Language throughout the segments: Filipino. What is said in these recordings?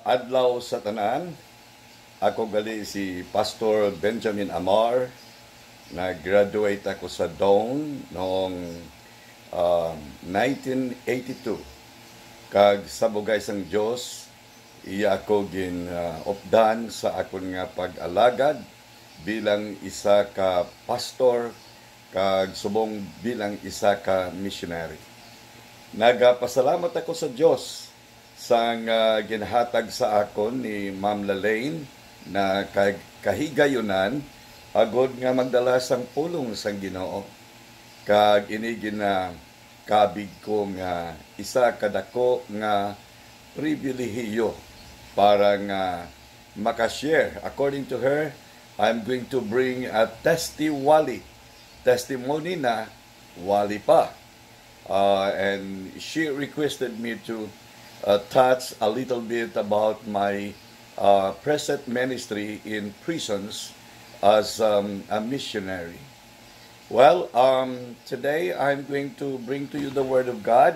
Adlaw sa tanan. Ako gali si Pastor Benjamin Amar. Nag-graduate ako sa Dawn noong 1982. Kag sabugay sang Dios, iya ako opdan sa akon nga pag-alagad bilang isa ka pastor kag subong bilang isa ka missionary. Nagapasalamat ako sa Dios sang ginhatag sa akon ni Ma'am Lalaine na kahigayunan agod nga magdala sang pulong sang Ginoo. Kag ini kabig ko nga isa kadako nga pribilehiyo para nga makashare. According to her, I'm going to bring a testimony na wali pa. And she requested me to touch a little bit about my present ministry in prisons as a missionary. Well, today I'm going to bring to you the Word of God.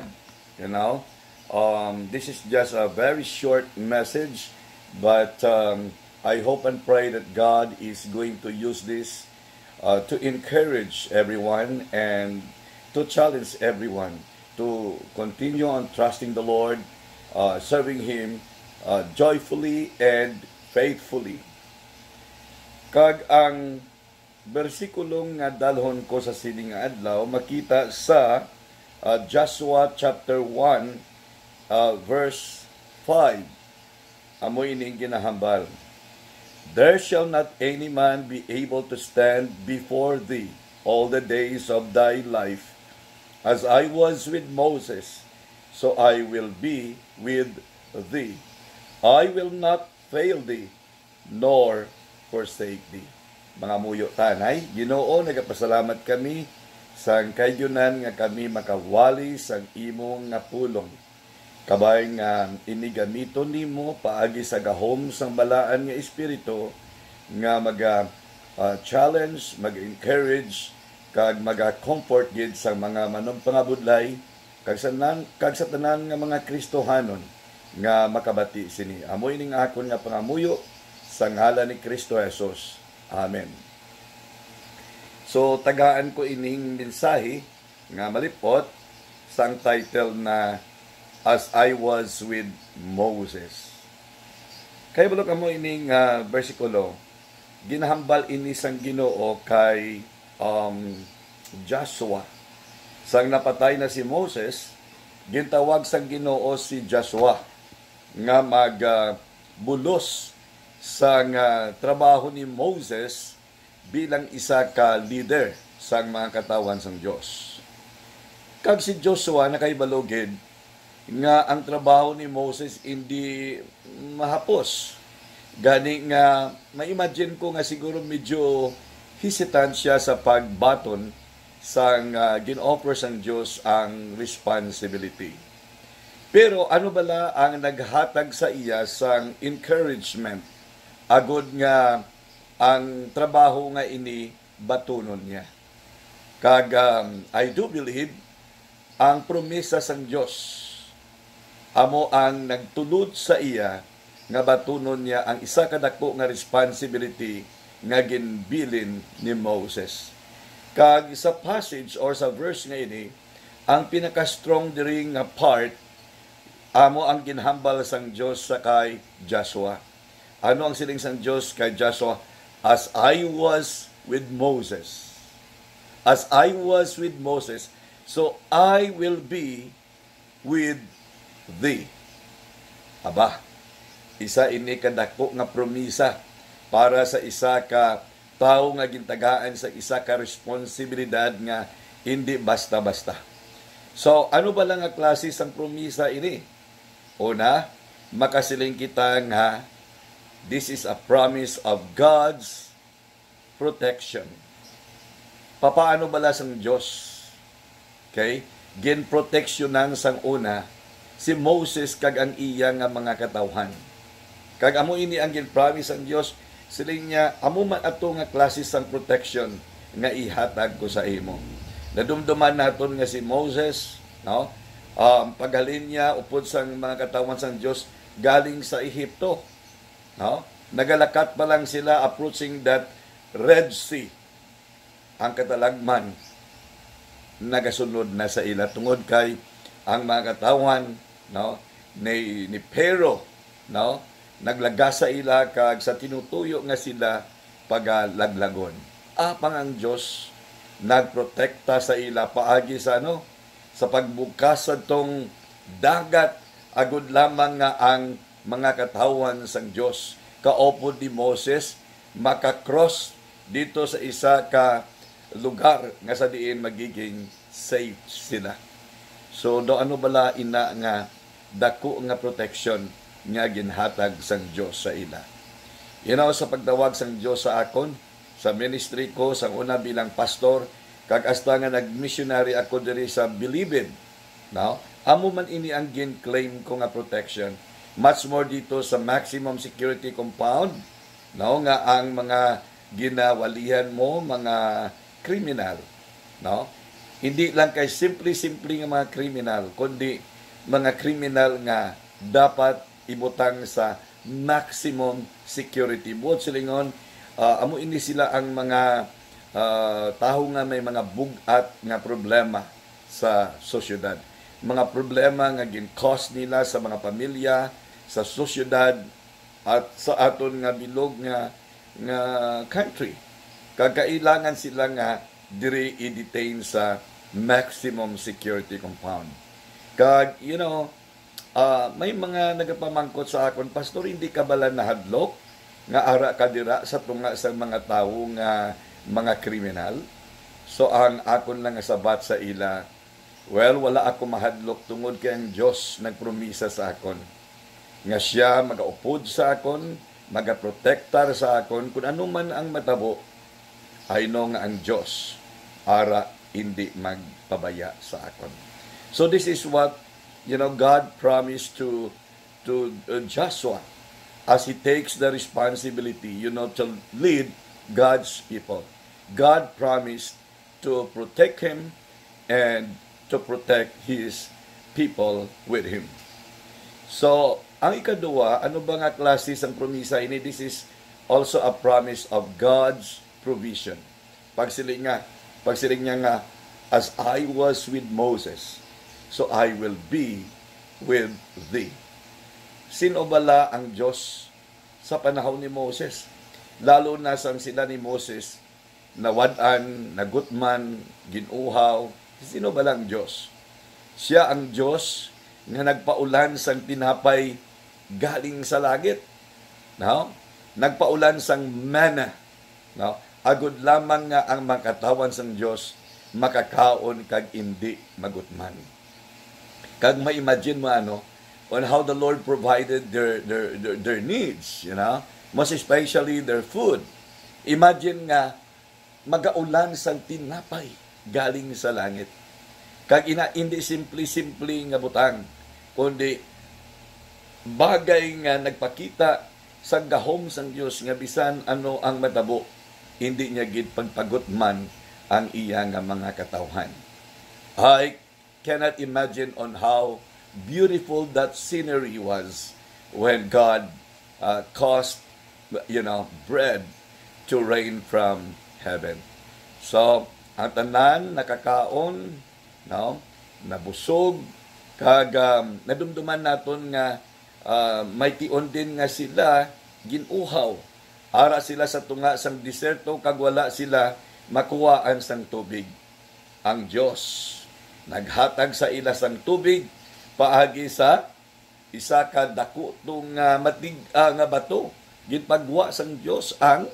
This is just a very short message, but I hope and pray that God is going to use this to encourage everyone and to challenge everyone to continue on trusting the Lord, serving Him joyfully and faithfully. Kag ang bersikulong nga dalhon ko sa sining nga adlaw makita sa Joshua chapter 1 verse 5. Amoy ining ginahambal. There shall not any man be able to stand before thee all the days of thy life. As I was with Moses, so I will be with thee. I will not fail thee, nor forsake thee. Mga muyo tanay, Ginoo, nagapasalamat kami sang kayunan nga kami makawali sang imong nga pulong. Kabay nga inigamito nimo paagi sa gahom sang balaan nga espiritu nga challenge, mag-encourage kag maga-comfort gid sa mga manungpangabudlay kag sa tanan nga mga Kristohanon nga makabati sini. Amoy ning akon nga pangamuyo sa ngalan ni Kristo Jesus. Amen. So tagaan ko ining mensahe nga malipot sang title na As I Was with Moses. Kay bulok amo ining bersikulo, ginahambal ini sang Ginoo kay Joshua. Sang napatay na si Moses, gintawag sang Ginoo si Joshua nga magbulos sang trabaho ni Moses bilang isa ka leader sang mga katawan sang Dios. Kag si Joshua nakaibalogid nga ang trabaho ni Moses hindi mahapos. Gani nga ma-imagine ko nga siguro medyo hesitant siya sa pagbaton sang gin-offer sang Dios ang responsibility. Pero ano bala ang naghatag sa iya sang encouragement agod nga ang trabaho nga ini batunon niya. Kag I do believe ang promesa sang Dios amo ang nagtulod sa iya nga batunon niya ang isa kadako nga responsibility nga ginbilin ni Moses. Kag sa passage or sa verse nga ini, ang pinaka-strong diri nga part amo ang ginhambal sang Dios sa kay Joshua. Ano ang siling sang Dios kay Joshua? As I was with Moses. As I was with Moses, so I will be with thee. Aba, isa ini kadako nga promisa para sa isa ka tao nga gintagaan sa isa ka responsibilidad nga hindi basta-basta. So, ano ba lang nga klase sang promisa ini? Una, makasiling kita nga this is a promise of God's protection. Papaano bala sang Diyos? Okay? Gin-proteksyonan sang una si Moses kag ang iya nga mga katawhan. Kag amo ini ang gin-promise ang Dios, siling niya amo man ato nga klase sang protection nga ihatag ko sa imo. Nadumduman naton nga si Moses, no? Paghalin niya upod sang mga katawhan sang Dios, galing sa Ehipto. No? Nagalakat pa lang sila approaching that Red Sea. Ang katalagman nagasunod na sa ila tungod kay ang mga katawan, no, ni Pero, no, naglaga sa ila kag sa tinutuyo nga sila pagalaglagon. Apang ang Dios nagprotekta sa ila paagi sa sa pagbukas adtong dagat, agud lamang nga ang mga katawan sang Dios kaupod ni Moses makakross dito sa isa ka lugar nga sa diin magiging safe sila. So do ano bala ina nga dako nga protection nga ginhatag sang Dios sa ila. Sa pagtawag sang Dios sa akon sa ministry ko sang una bilang pastor kag hasta nga nag-missionary ako diri sa Bilibid. Now, amo man ini ang gin-claim ko nga protection. Much more dito sa maximum security compound, no, nga ang mga ginawalihan mo mga kriminal, no? Hindi lang kay simple nga mga kriminal, kundi mga kriminal nga dapat ibutang sa maximum security. Buot silingon, amo ini sila ang mga taho nga may mga bugat nga problema sa sosyedad. Mga problema nga gin-cause nila sa mga pamilya, sa sosyedad, at sa aton nga bilog nga country. Kagailangan sila nga diri i-detain sa maximum security compound. Kag, may mga nagapamangkot sa akon, Pastor, hindi ka bala nahadlok nga ara ka dira sa tunga sa mga tawo nga mga kriminal? So, ang akon lang sabat sa ila, well, wala ako mahadlok tungod kay ang Diyos nagpromisa sa akon nga siya magaupod sa akon, magaprotektar sa akon, kung ano man ang matabo, I know nga ang Diyos ara hindi magpabaya sa akon. So this is what God promised to Joshua as he takes the responsibility to lead God's people. God promised to protect him and to protect his people with him. So, ang ikaduwa, ano ba nga klase ang promisa ini? This is also a promise of God's provision. Pagsiling niya nga, as I was with Moses, so I will be with thee. Sino bala ang Diyos sa panahon ni Moses? Lalo na sang sila ni Moses, nawadan, nagutman, ginuhaw. Sino bala ang Diyos? Siya ang Diyos nga nagpaulan sang tinapay galing sa langit. No? Nagpaulan sang manna. No? Agud lamang nga ang makatawan sang Diyos makakaon kag hindi magutman. Kag ma-imagine mo on how the Lord provided their needs, most especially their food. Imagine nga magaulan sang tinapay galing sa langit. Kag hindi simple nga butang, kundi bagay nga nagpakita sa gahom sang Dios nga bisan ano ang matabo, hindi niya gid pagpagutman ang iya nga mga katawhan. I cannot imagine on how beautiful that scenery was when God caused bread to rain from heaven. So, ang tanan nakakaon, nabusog, kag nadumduman naton nga may tion din nga sila ginuhaw. Ara sila sa tunga sang diserto kag wala sila makuwaan sang tubig. Ang Dios naghatag sa ila sang tubig paagi sa isa ka dako tong nga bato. Ginpagwa sang Dios ang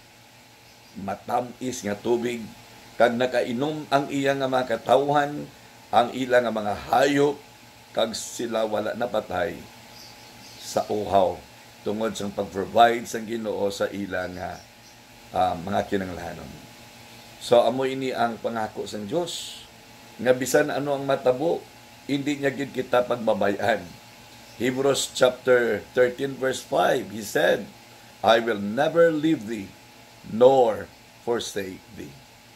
matamis nga tubig kag nakainom ang iya nga mga katawhan, ang ila nga mga hayop, kag sila wala napatay sa uhaw tungod sa pag-provide sang Ginoo sa ila nga mga kinanglanon. So amo ini ang pangako sang Dios nga bisan ano ang matabo, hindi niya gid kita pagbabayan. Hebrews chapter 13 verse 5, he said, I will never leave thee nor forsake thee.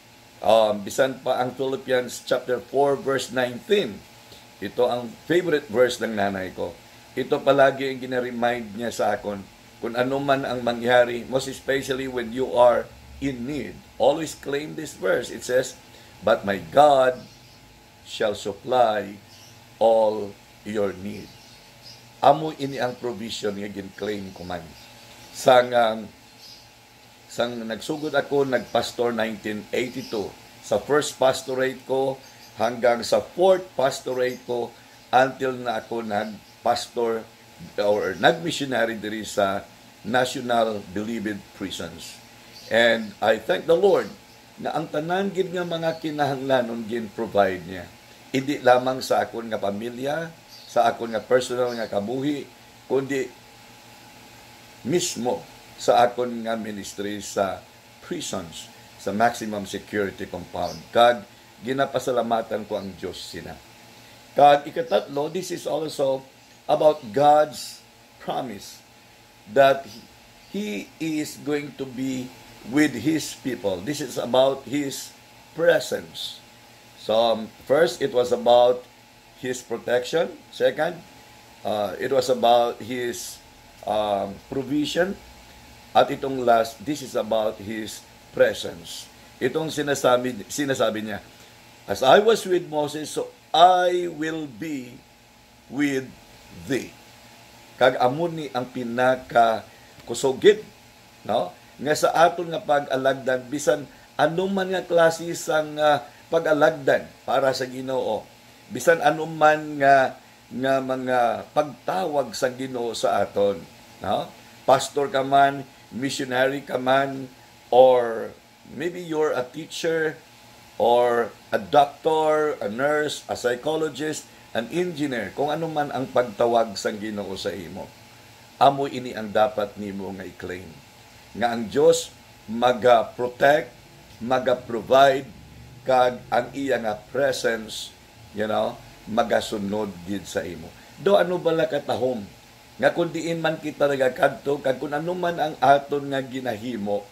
Bisan pa ang Philippians chapter 4 verse 19. Ito ang favorite verse ng nanay ko. ito palagi ang gina-remind niya sa akin kung ano man ang mangyari, most especially when you are in need. Always claim this verse. It says, "But my God shall supply all your need." Amo ini ang provision nga gin-claim ko man. Sang nagsugod ako, nagpastor 1982. Sa first pastorate ko hanggang sa fourth pastorate ko until na ako nagpastor or nagmissionary diri sa National Bilibid Prisons. And I thank the Lord na ang tanan gid nga mga kinahanglanon gin provide niya. Hindi lamang sa akon nga pamilya, sa akon nga personal nga kabuhi, kundi mismo sa akon nga ministry sa prisons, sa maximum security compound. Kag ginapasalamatan ko ang Dios sina. Kag ikatatlo, this is also about God's promise that He is going to be with His people. This is about His presence. So, first, it was about His protection. Second, it was about His provision. At itong last, this is about His presence. Itong sinasabi niya, "As I was with Moses, so I will be with thee." Kag amon ni ang pinaka kusogid, no? Nga sa aton nga pag-alagdan bisan anuman nga klase sang pag-alagdan para sa Ginoo. Bisan anuman nga mga pagtawag sa Ginoo sa aton, no? Pastor ka man, missionary ka man, or maybe you're a teacher or a doctor, a nurse, a psychologist, an engineer, kung ano man ang pagtawag sa Ginoo sa imo. Amo ini ang dapat nimo nga i-claim. Nga ang Dios maga-protect, maga-provide, kag ang iya nga presence, magasunod gid sa imo. Do ano bala katahom nga kun diin man kita nagakadto kag kun ano man ang aton nga ginahimo,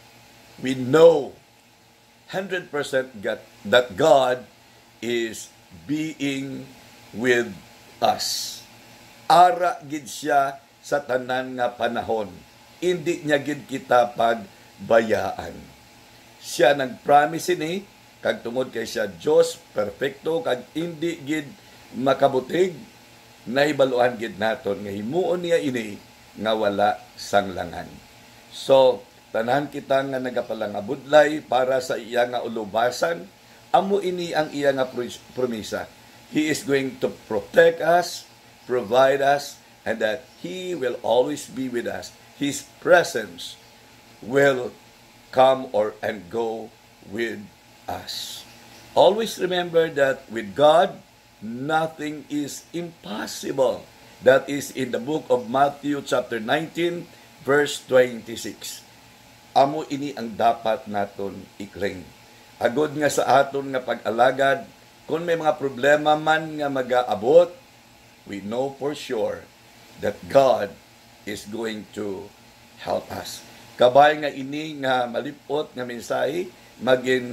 we know 100% that God is being with us. Ara gid siya sa tanan nga panahon. Hindi niya gid kita pagbayaan. Siya nagpromise ini kag tungod kay siya Dios perfecto kag hindi gid makabutig, nahibaluan gid naton nga himuon niya ini nga wala sanglangan. So tanan kita nga nagapalangabudlay para sa iya nga ulubasan, amo ini ang iya nga promisa. He is going to protect us, provide us, and that He will always be with us. His presence will come and go with us. Always remember that with God, nothing is impossible. That is in the book of Matthew chapter 19, verse 26. Amo ini ang dapat naton i-claim. Agod nga sa aton nga pag-alagad, kung may mga problema man nga mag-aabot, we know for sure that God is going to help us. Kabay nga ini nga malipot nga mensahe, maging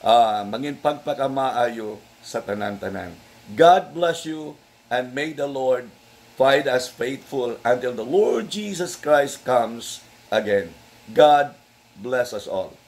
pagpakamaayo sa tanan-tanan. God bless you, and may the Lord find us faithful until the Lord Jesus Christ comes again. God bless us all.